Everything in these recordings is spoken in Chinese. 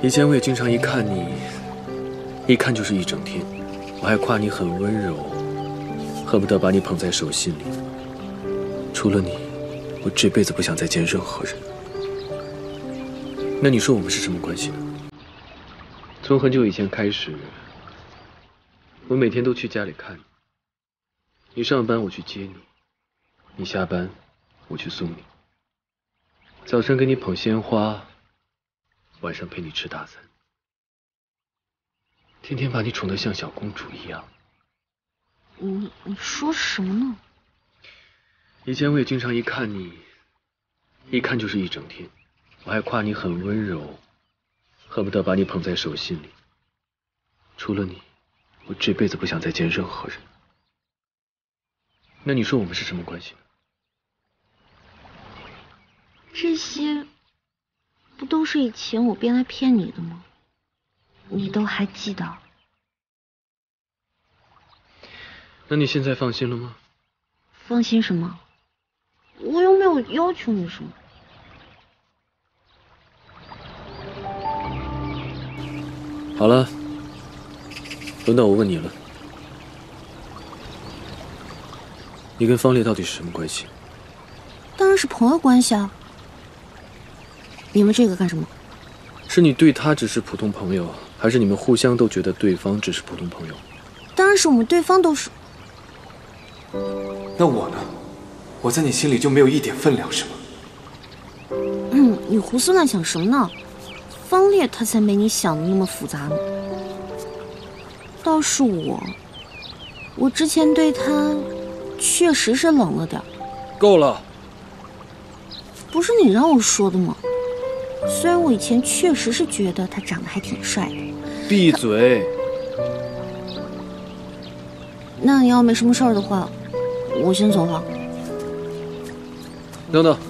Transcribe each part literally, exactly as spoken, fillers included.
以前我也经常一看你，一看就是一整天，我还夸你很温柔，恨不得把你捧在手心里。除了你，我这辈子不想再见任何人。那你说我们是什么关系呢？从很久以前开始，我每天都去家里看你。你上班我去接你，你下班我去送你。早晨给你捧鲜花，晚上陪你吃大餐，天天把你宠得像小公主一样。 你你说什么呢？ 以前我也经常一看你，一看就是一整天，我还夸你很温柔，恨不得把你捧在手心里。除了你，我这辈子不想再见任何人。那你说我们是什么关系呢？ 这些不都是以前我编来骗你的吗？你都还记得？ 那你现在放心了吗？ 放心什么？我又没有要求你什么。 好了，轮到我问你了，你跟方烈到底是什么关系？ 当然是朋友关系啊。你们这个干什么？ 是你对他只是普通朋友，还是你们互相都觉得对方只是普通朋友？ 当然是我们对方都是。 那我呢？我在你心里就没有一点分量是吗？ 嗯，你胡思乱想什么呢？方烈他才没你想的那么复杂呢。倒是我，我之前对他确实是冷了点。 够了。 不是你让我说的吗？虽然我以前确实是觉得他长得还挺帅的。 闭嘴。 那你要没什么事儿的话，我先走了。 等等，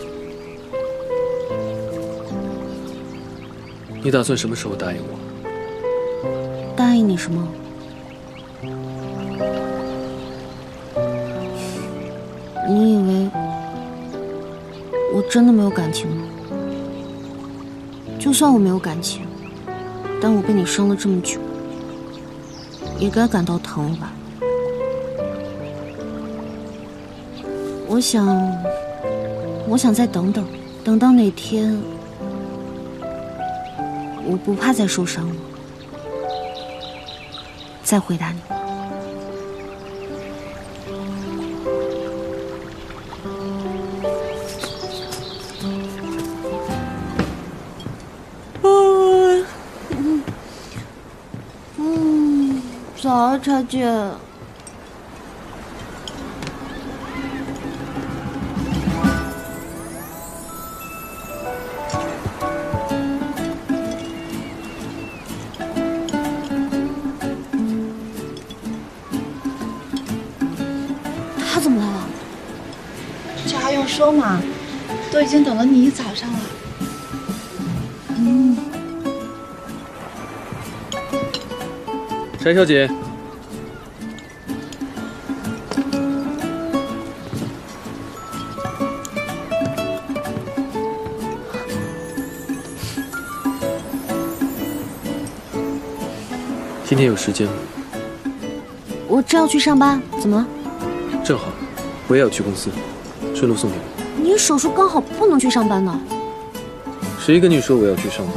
你打算什么时候答应我？ 答应你什么？你以为我真的没有感情吗？就算我没有感情，但我被你伤了这么久，也该感到疼了吧？我想，我想再等等，等到哪天我不怕再受伤了，再回答你。嗯嗯，早啊，茶姐。他怎么来了？ 这还用说嘛？都已经等了你一早上了。 嗯， 柴小姐，今天有时间吗？ 我正要去上班，怎么了？ 正好，我也要去公司，顺路送你们。 你手术刚好不能去上班呢。 谁跟你说我要去上班？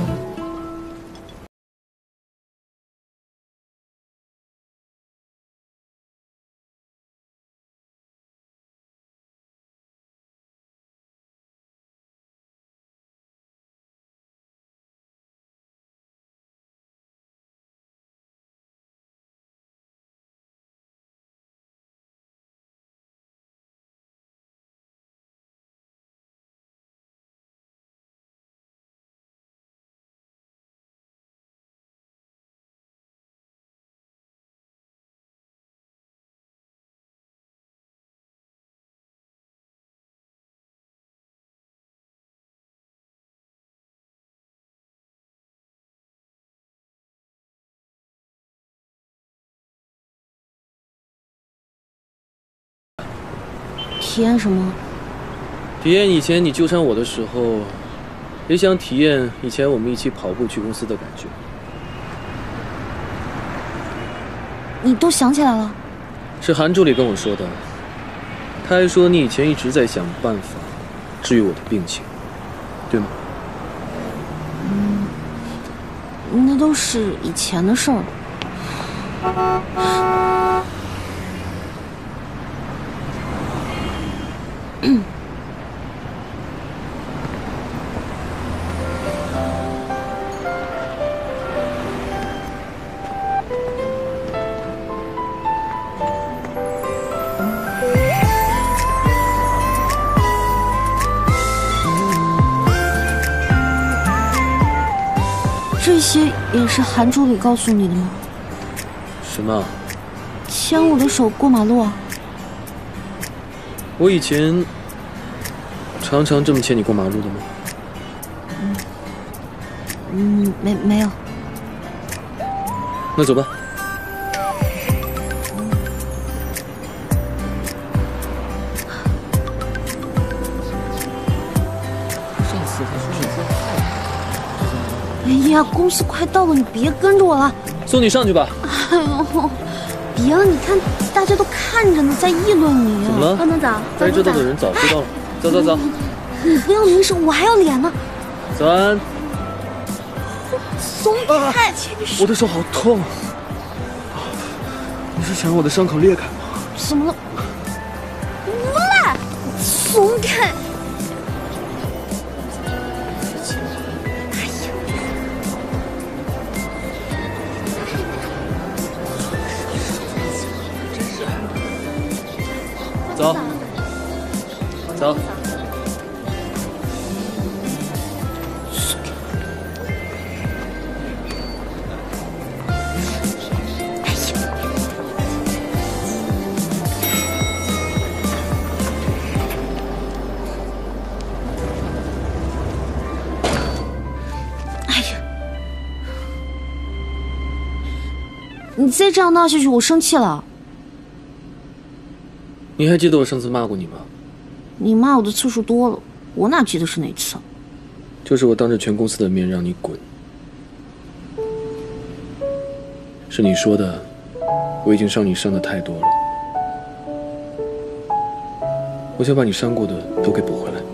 体验什么？ 体验以前你纠缠我的时候， 也想体验以前我们一起跑步去公司的感觉。 你都想起来了？ 是韩助理跟我说的，他还说你以前一直在想办法治愈我的病情，对吗？ 嗯，那都是以前的事儿了。这些也是韩助理告诉你的吗？ 什么？ 牵我的手过马路啊！ 我以前常常这么牵你过马路的吗？ 嗯，嗯，没没有。 那走吧。 上次他说是做菜。 哎呀，公司快到了，你别跟着我了。 送你上去吧。 哎呦，别了，你看大家都看着呢，在议论你。 怎么了？ 方总早， 该知道的人早知道了。走走走。 你不要明声，我还要脸呢。 三。 松开！ 我的手好痛。你是想让我的伤口裂开吗？ 怎么了？无赖！松开！ 走，走。 哎呀！你再这样闹下去，我生气了。 你还记得我上次骂过你吗？ 你骂我的次数多了，我哪记得是哪次？ 就是我当着全公司的面让你滚。是你说的，我已经伤你伤的太多了，我想把你伤过的都给补回来。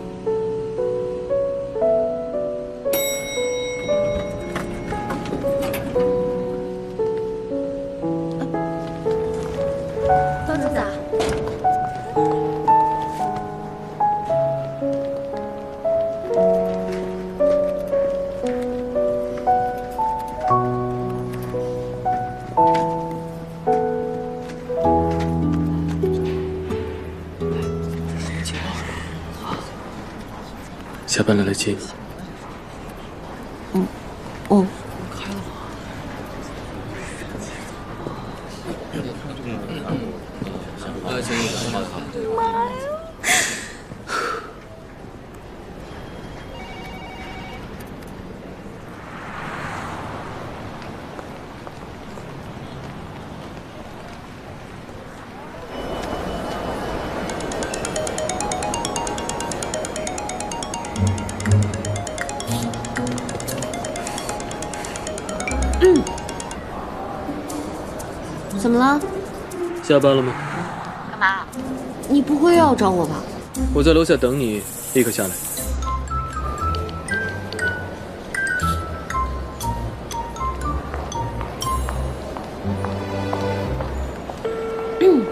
方总早。 下班了，来接你。 嗯，哦。 开了吗？呃，请你帮忙看。 妈呀！嗯，怎么了？ 下班了吗？ 干嘛？你不会又要找我吧？ 我在楼下等你，立刻下来。 嗯。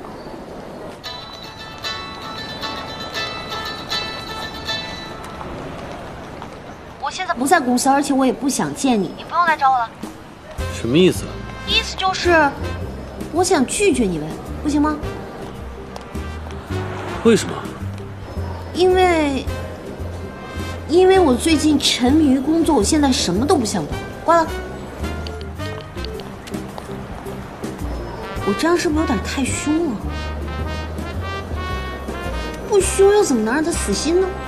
我现在不在公司，而且我也不想见你，你不用来找我了。 什么意思啊？ 意思就是，我想拒绝你们，不行吗？ 为什么？ 因为，因为我最近沉迷于工作，我现在什么都不想管。挂了。我这样是不是有点太凶了？不凶又怎么能让他死心呢？